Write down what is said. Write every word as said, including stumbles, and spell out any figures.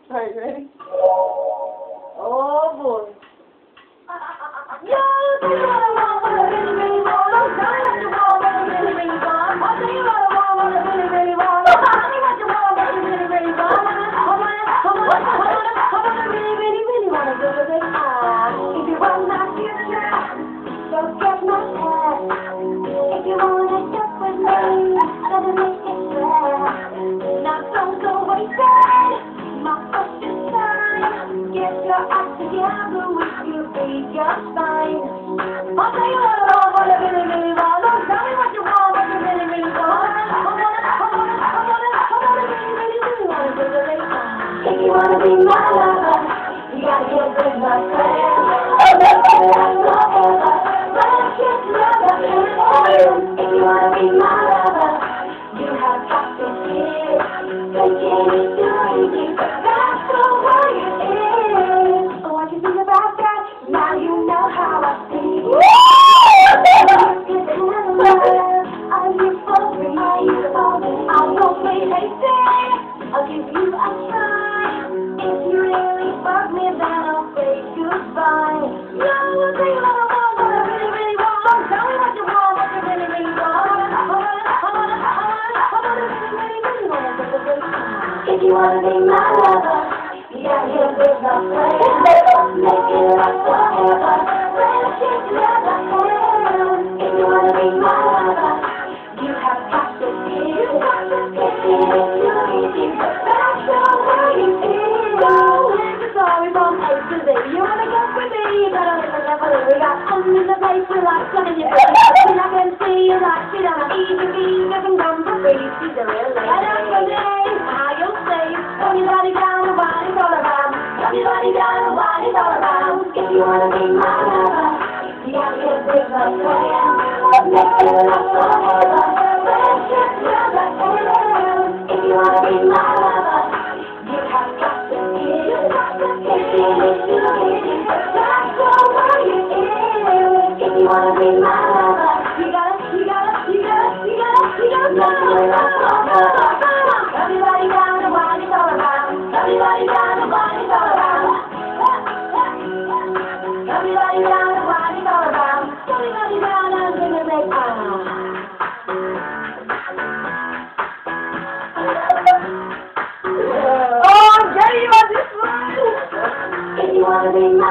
Alright, ready? Oh boy. Yo, tell you what I want, what I really, really want. I'll tell you what you want, what you really, really want. I'll tell you what I want, what I really, really want. I'll tell you what you want, what you really, really want. I wanna, I wanna, I wanna, I wanna really, really, really wanna do the big ah. If you want my future, don't get my past. If you wanna step with me, gotta make it fast. Now don't go wasted my precious time. Get your act together with you, be just fine. I'll tell you what I want, what I really, really want. Don't tell me what you want, what you really, really want. I wanna, I wanna, I wanna, I wanna really, really, really wanna do the big time. If you wanna be my lover, you gotta get with my friend. Oh, that's forever. Friendship never ends. If you wanna be my lover, you have got to give. Taking it too easy, that's the way it is. Oh, what you think about that? Now you know how I feel. Are you for free? I won't wait a day. I'll give you a try. If you really fuck me, then I'll say goodbye. No, I'll tell you what I want, what I really, really want. Don't tell me what you want, what you really, really want. I wanna, I wanna, I wanna, I wanna really, really, really wanna do the big time. If you wanna be my lover, you gotta get with my friend. Make it last forever. Friendship never ends. If you wanna be my lover, you have got to give. You got to give. It's too easy, but that's the way it is. So here's the story from A to Z. You wanna get with me? You gotta live and never live. We got fun in the place. We like fun in your face. When I can see you like shit on a easy beat, nothing comes for free. She's a real lady. And that's the name. How you'll say, turn your body down and what it's all about. Turn your body down and what it's all about. If you wanna be my lover, you gotta get with my friend. Make it last forever. Friendship never ends. If you wanna be my lover, you have got to give. You got to give. It's too easy, that's the way it is. If you wanna be my lover, you gotta, you gotta, you gotta, you gotta, you gotta make it last forever. Everybody down and what it's all about. Everybody down and what it's all about. Everybody down and what it's all about. Everybody down and give me make ah. Oh, Jenny, what this one? If you wanna be my